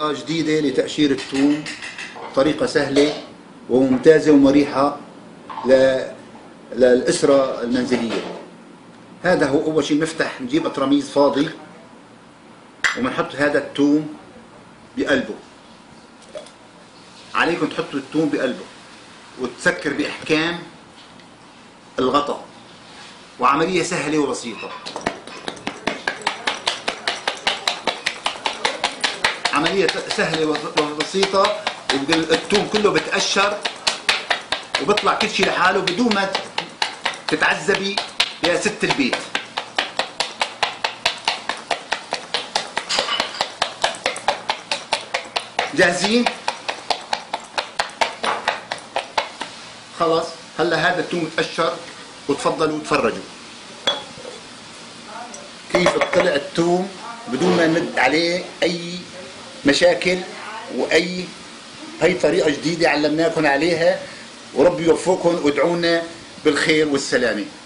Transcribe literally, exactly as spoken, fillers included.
طريقة جديدة لتقشير الثوم، طريقة سهلة وممتازة ومريحة للأسرة المنزلية. هذا هو أول شيء. بنفتح نجيب أطرميز فاضي وبنحط هذا الثوم بقلبه. عليكم تحطوا الثوم بقلبه وتسكر بإحكام الغطاء، وعملية سهلة وبسيطة. عملية سهلة وبسيطة، الثوم كله بتقشر وبطلع كل شيء لحاله بدون ما تتعذبي يا ست البيت. جاهزين؟ خلاص هلا هذا الثوم تقشر، وتفضلوا تفرجوا كيف طلع الثوم بدون ما نمد عليه اي مشاكل واي. هي طريقة جديدة علمناكم عليها، وربي يوفقكم وادعونا بالخير والسلامة.